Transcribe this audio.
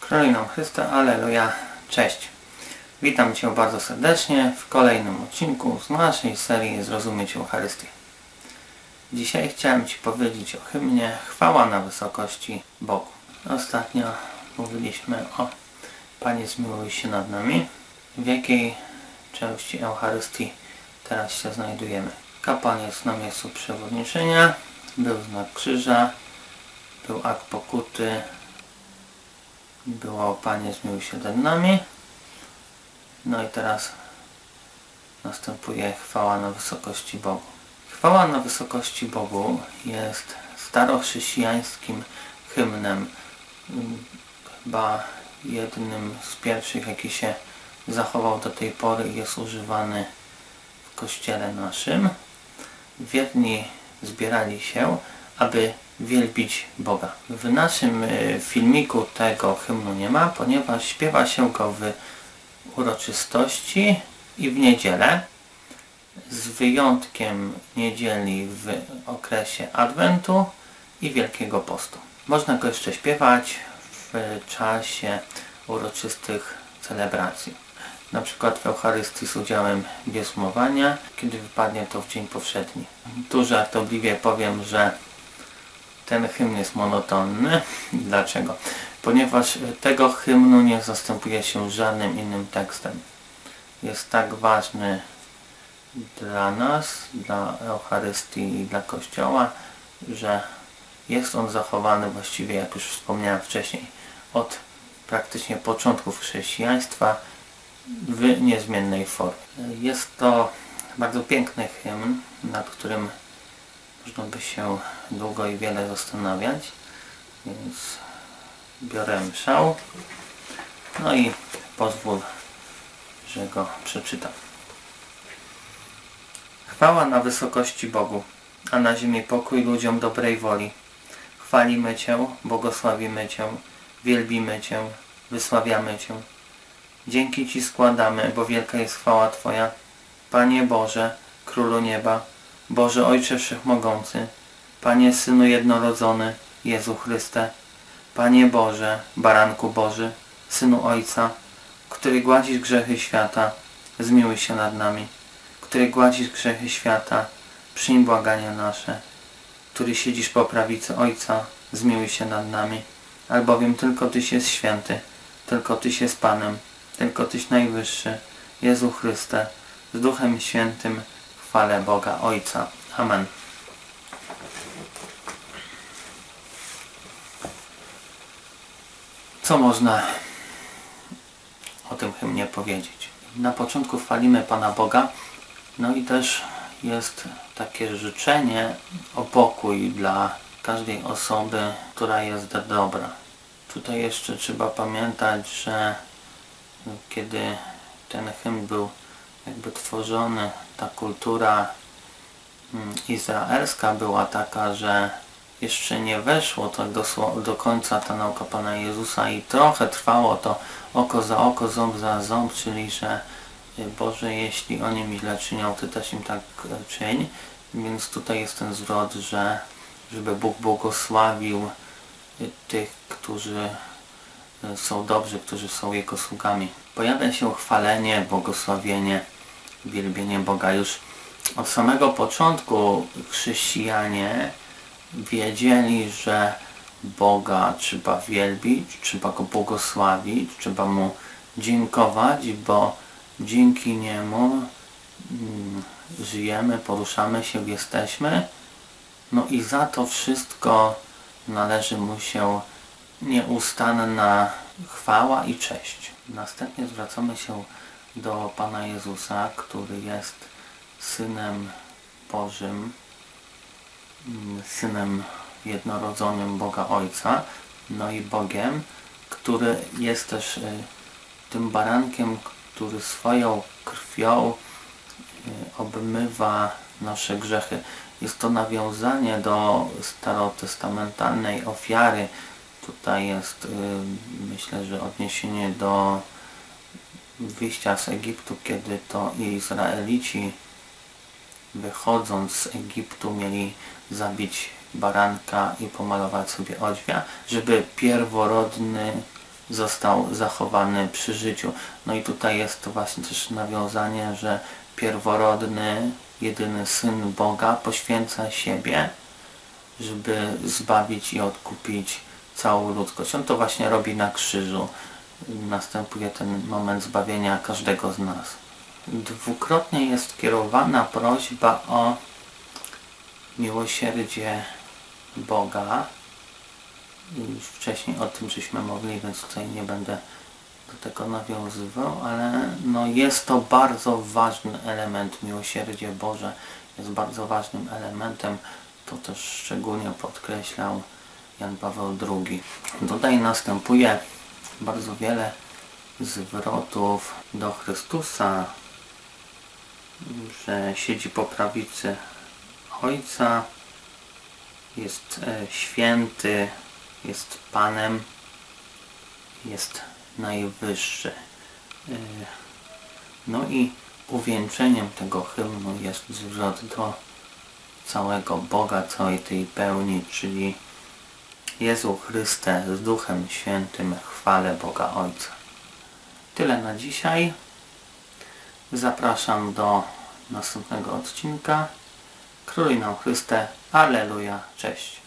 Chwała nam Chrysta, Alleluja, cześć. Witam Cię bardzo serdecznie w kolejnym odcinku z naszej serii Zrozumieć Eucharystię. Dzisiaj chciałem Ci powiedzieć o hymnie Chwała na wysokości Bogu. Ostatnio mówiliśmy o Panie zmiłuj się nad nami. W jakiej części Eucharystii teraz się znajdujemy? Kapłan jest na miejscu przewodniczenia, był znak krzyża, był akt pokuty, było Panie zmiłuj się nad nami. No i teraz następuje chwała na wysokości Bogu. Chwała na wysokości Bogu jest starochrześcijańskim hymnem, chyba jednym z pierwszych, jaki się zachował do tej pory i jest używany w kościele naszym. Wierni zbierali się, aby wielbić Boga. W naszym filmiku tego hymnu nie ma, ponieważ śpiewa się go w uroczystości i w niedzielę, z wyjątkiem niedzieli w okresie Adwentu i Wielkiego Postu. Można go jeszcze śpiewać w czasie uroczystych celebracji. Na przykład w Eucharystii z udziałem bierzmowania, kiedy wypadnie to w dzień powszedni. Tu żartobliwie powiem, że ten hymn jest monotonny. Dlaczego? Ponieważ tego hymnu nie zastępuje się żadnym innym tekstem. Jest tak ważny dla nas, dla Eucharystii i dla Kościoła, że jest on zachowany właściwie, jak już wspomniałem wcześniej, od praktycznie początków chrześcijaństwa w niezmiennej formie. Jest to bardzo piękny hymn, nad którym można by się długo i wiele zastanawiać, więc biorę mszał, no i pozwól, że go przeczytam. Chwała na wysokości Bogu, a na ziemi pokój ludziom dobrej woli. Chwalimy Cię, błogosławimy Cię, wielbimy Cię, wysławiamy Cię. Dzięki Ci składamy, bo wielka jest chwała Twoja. Panie Boże, Królu Nieba, Boże Ojcze Wszechmogący, Panie Synu Jednorodzony, Jezu Chryste, Panie Boże, Baranku Boży, Synu Ojca, który gładzisz grzechy świata, zmiłuj się nad nami. Który gładzisz grzechy świata, przyjm błagania nasze. Który siedzisz po prawicy Ojca, zmiłuj się nad nami. Albowiem tylko Tyś jest święty, tylko Tyś jest Panem, tylko Tyś najwyższy, Jezu Chryste, z Duchem Świętym, chwalę Boga Ojca. Amen. Co można o tym hymnie powiedzieć? Na początku chwalimy Pana Boga, no i też jest takie życzenie o pokój dla każdej osoby, która jest dobra. Tutaj jeszcze trzeba pamiętać, że kiedy ten hymn był jakby tworzony, ta kultura izraelska była taka, że jeszcze nie weszło to do końca ta nauka Pana Jezusa i trochę trwało to oko za oko, ząb za ząb, czyli że Boże, jeśli oni mi źle czynią, Ty też im tak czyń. Więc tutaj jest ten zwrot, że żeby Bóg błogosławił tych, którzy są dobrzy, którzy są Jego sługami. Pojawia się chwalenie, błogosławienie, wielbienie Boga. Już od samego początku chrześcijanie wiedzieli, że Boga trzeba wielbić, trzeba Go błogosławić, trzeba Mu dziękować, bo dzięki Niemu żyjemy, poruszamy się, jesteśmy. No i za to wszystko należy Mu się nieustanna chwała i cześć. Następnie zwracamy się do Pana Jezusa, który jest Synem Bożym, Synem Jednorodzonym Boga Ojca, no i Bogiem, który jest też tym barankiem, który swoją krwią obmywa nasze grzechy. Jest to nawiązanie do starotestamentalnej ofiary. Tutaj jest, myślę, że odniesienie do wyjścia z Egiptu, kiedy to Izraelici, wychodząc z Egiptu, mieli zabić baranka i pomalować sobie odźwia, żeby pierworodny został zachowany przy życiu. No i tutaj jest to właśnie też nawiązanie, że pierworodny, jedyny Syn Boga poświęca siebie, żeby zbawić i odkupić całą ludzkość. On to właśnie robi na krzyżu. Następuje ten moment zbawienia każdego z nas. Dwukrotnie jest kierowana prośba o miłosierdzie Boga. Już wcześniej o tym żeśmy mogli, więc tutaj nie będę do tego nawiązywał, ale no jest to bardzo ważny element. Miłosierdzie Boże jest bardzo ważnym elementem. To też szczególnie podkreślał Jan Paweł II. Tutaj następuje bardzo wiele zwrotów do Chrystusa, że siedzi po prawicy Ojca, jest święty, jest Panem, jest najwyższy. No i uwieńczeniem tego hymnu jest zwrot do całego Boga, całej tej pełni, czyli Jezu Chryste z Duchem Świętym, chwalę Boga Ojca. Tyle na dzisiaj. Zapraszam do następnego odcinka. Króluj nam Chryste. Alleluja. Cześć.